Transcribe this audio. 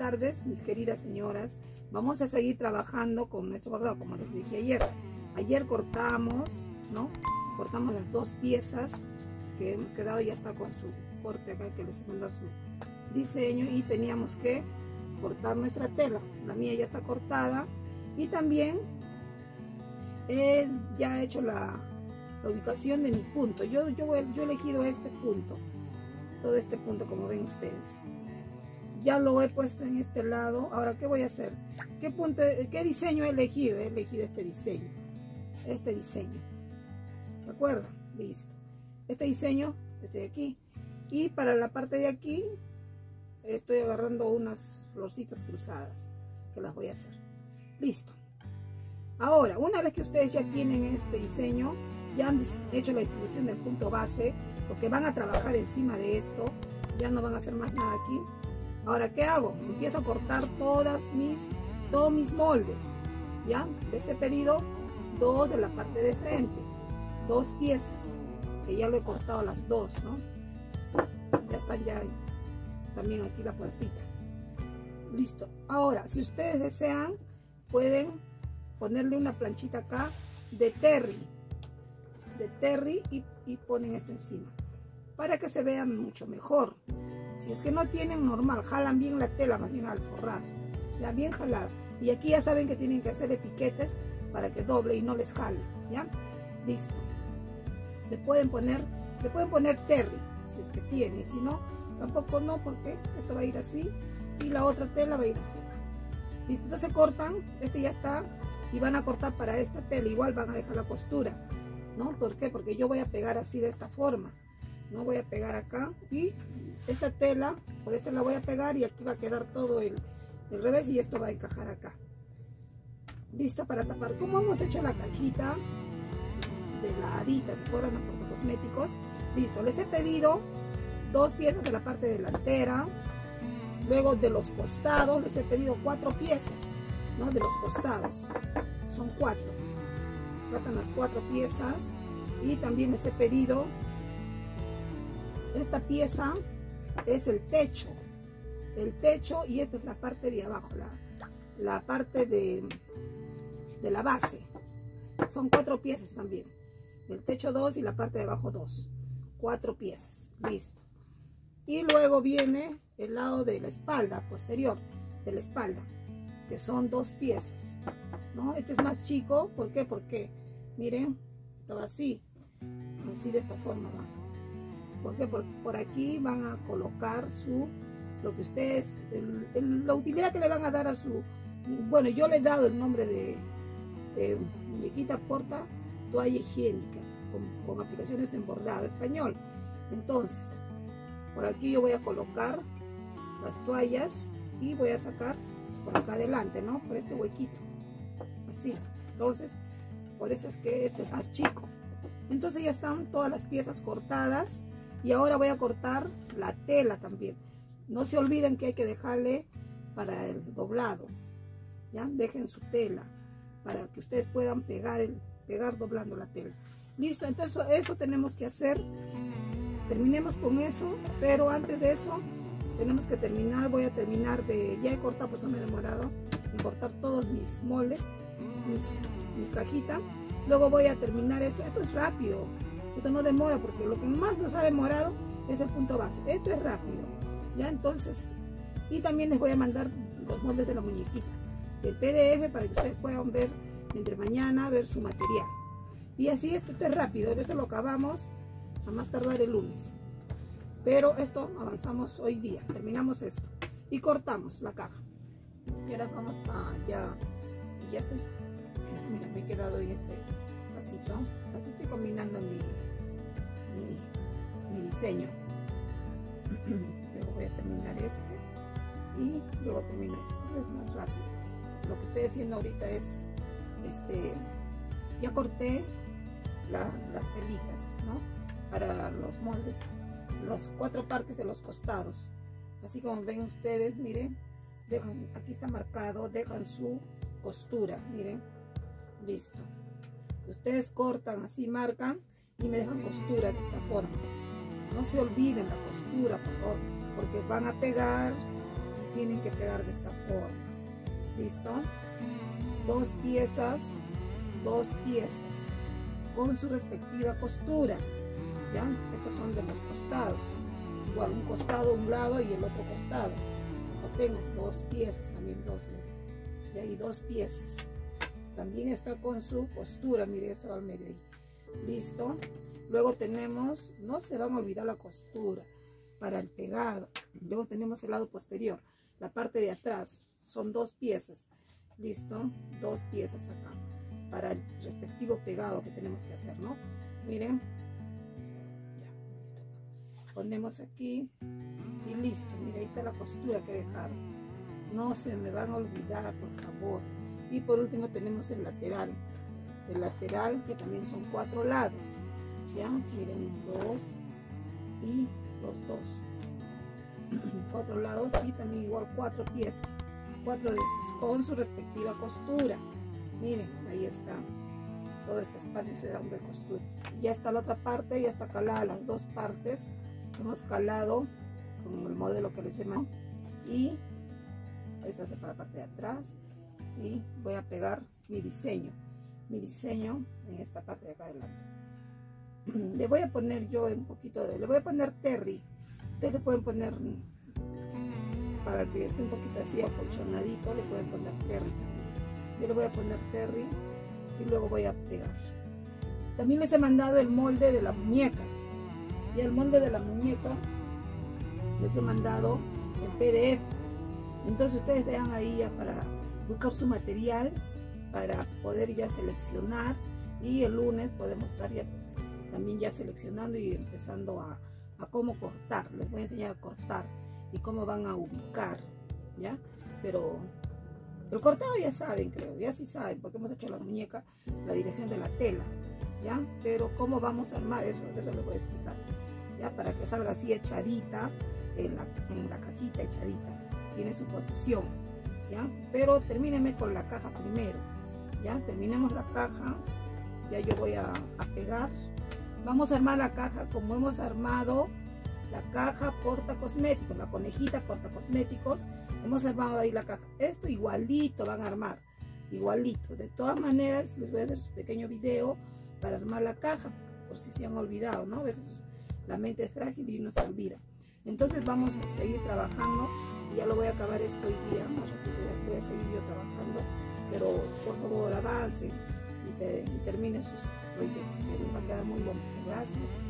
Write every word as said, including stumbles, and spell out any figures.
tardes, mis queridas señoras. Vamos a seguir trabajando con nuestro bordado, como les dije ayer. Ayer cortamos, ¿no? Cortamos las dos piezas que hemos quedado, ya está con su corte acá, que les he mandado su diseño, y teníamos que cortar nuestra tela. La mía ya está cortada, y también he ya hecho la, la ubicación de mi punto. Yo, yo, yo he elegido este punto, todo este punto, como ven ustedes. Ya lo he puesto en este lado. Ahora, ¿qué voy a hacer? ¿Qué punto, qué diseño he elegido? He elegido este diseño. Este diseño. ¿De acuerdo? Listo. Este diseño, este de aquí. Y para la parte de aquí, estoy agarrando unas florcitas cruzadas, que las voy a hacer. Listo. Ahora, una vez que ustedes ya tienen este diseño, ya han hecho la distribución del punto base, porque van a trabajar encima de esto, ya no van a hacer más nada aquí. Ahora, ¿qué hago? Empiezo a cortar todas mis, todos mis moldes. ¿Ya? Les he pedido dos de la parte de frente, dos piezas, que ya lo he cortado las dos, ¿no? Ya están ya también aquí la puertita. Listo. Ahora, si ustedes desean, pueden ponerle una planchita acá de terry, de terry y, y ponen esto encima, para que se vea mucho mejor. Si es que no tienen, normal, jalan bien la tela, más bien al forrar, ya bien jalada. Y aquí ya saben que tienen que hacerle piquetes para que doble y no les jale, ¿ya? Listo. Le pueden poner, le pueden poner terry, si es que tiene, si no, tampoco no, porque esto va a ir así y la otra tela va a ir así acá. Listo, entonces cortan, este ya está, y van a cortar para esta tela, igual van a dejar la costura, ¿no? ¿Por qué? Porque yo voy a pegar así de esta forma, no voy a pegar acá, y esta tela, por esta la voy a pegar, y aquí va a quedar todo el, el revés, y esto va a encajar acá. Listo para tapar. Como hemos hecho la cajita de la Adita, se acuerdan, a Portacosméticos. Listo, les he pedido dos piezas de la parte delantera, luego de los costados les he pedido cuatro piezas, ¿no? De los costados, son cuatro, faltan las cuatro piezas, y también les he pedido esta pieza, es el techo, el techo, y esta es la parte de abajo, la, la parte de, de la base. Son cuatro piezas también, el techo dos y la parte de abajo dos, cuatro piezas. Listo. Y luego viene el lado de la espalda, posterior de la espalda, que son dos piezas, ¿no? Este es más chico. ¿Por qué? Porque miren, estaba así, así de esta forma va. ¿Por qué? Porque por aquí van a colocar su, lo que ustedes, el, el, la utilidad que le van a dar a su, bueno, yo le he dado el nombre de, de muñequita porta toalla higiénica, con, con aplicaciones en bordado español. Entonces, por aquí yo voy a colocar las toallas y voy a sacar por acá adelante, ¿no? Por este huequito, así. Entonces, por eso es que este es más chico. Entonces ya están todas las piezas cortadas. Y ahora voy a cortar la tela también. No se olviden que hay que dejarle para el doblado, ¿ya? Dejen su tela para que ustedes puedan pegar, el, pegar doblando la tela. Listo, entonces eso tenemos que hacer. Terminemos con eso, pero antes de eso tenemos que terminar. Voy a terminar de, ya he cortado, por eso me he demorado en cortar todos mis moldes, mis, mi cajita. Luego voy a terminar esto. Esto es rápido. Esto no demora, porque lo que más nos ha demorado es el punto base. Esto es rápido, ya. Entonces, y también les voy a mandar los moldes de la muñequita, el P D F, para que ustedes puedan ver entre mañana, ver su material. Y así, esto, esto es rápido. Esto lo acabamos a más tardar el lunes, pero esto avanzamos hoy día. Terminamos esto y cortamos la caja. Y ahora vamos a, ya, ya estoy, mira, me he quedado en este pasito. Así estoy combinando mi Mi, mi diseño. Luego voy a terminar este y luego termino este. Esto es más rápido. Lo que estoy haciendo ahorita es este, ya corté la, las telitas, ¿no? Para los moldes, las cuatro partes de los costados, así como ven ustedes. Miren, dejan, aquí está marcado, dejan su costura, miren. Listo. Ustedes cortan así, marcan y me dejan costura de esta forma. No se olviden la costura, por favor, porque van a pegar tienen que pegar de esta forma. ¿Listo? Dos piezas, dos piezas con su respectiva costura. ¿Ya? Estos son de los costados. Igual un costado a un lado y el otro costado. Acá tengo dos piezas, también dos. Miren. Y ahí dos piezas. También está con su costura. Miren, esto va al medio ahí. ¿Listo? Luego tenemos, no se van a olvidar la costura para el pegado. Luego tenemos el lado posterior, la parte de atrás. Son dos piezas. ¿Listo? Dos piezas acá para el respectivo pegado que tenemos que hacer, ¿no? Miren. Ya, listo. Ponemos aquí y listo. Miren, ahí está la costura que he dejado. No se me van a olvidar, por favor. Y por último tenemos el lateral. El lateral que también son cuatro lados. Ya, miren, dos y los dos. Cuatro lados y también igual cuatro piezas. Cuatro de estos con su respectiva costura. Miren, ahí está. Todo este espacio se da de costura. Y ya está la otra parte, ya está calada las dos partes. Hemos calado con el modelo que les he mandado. Y esta es para la parte de atrás. Y voy a pegar mi diseño. Mi diseño en esta parte de acá adelante. Le voy a poner yo un poquito de, le voy a poner terry. Ustedes le pueden poner, para que esté un poquito así acolchonadito, le pueden poner terry. Yo le voy a poner terry y luego voy a pegar. También les he mandado el molde de la muñeca. Y el molde de la muñeca les he mandado en P D F. Entonces ustedes vean ahí ya para buscar su material, para poder ya seleccionar, y el lunes podemos estar ya también ya seleccionando y empezando a, a cómo cortar. Les voy a enseñar a cortar y cómo van a ubicar, ¿ya? Pero el cortado ya saben, creo, ya sí saben, porque hemos hecho la muñeca, la dirección de la tela, ¿ya? Pero cómo vamos a armar eso, eso les voy a explicar, ¿ya? Para que salga así echadita en la, en la cajita, echadita, tiene su posición, ¿ya? Pero termínenme con la caja primero, ¿ya? Terminemos la caja, ya yo voy a, a pegar. Vamos a armar la caja como hemos armado la caja porta cosméticos, la conejita porta cosméticos. Hemos armado ahí la caja. Esto igualito van a armar, igualito. De todas maneras les voy a hacer un pequeño video para armar la caja, por si se han olvidado, ¿no? A veces la mente es frágil y no se olvida. Entonces vamos a seguir trabajando y ya lo voy a acabar esto hoy día. Más ratito ya voy a seguir yo trabajando, pero por favor avancen y, te, y terminen sus proyectos, que les va a quedar muy bonito. Gracias.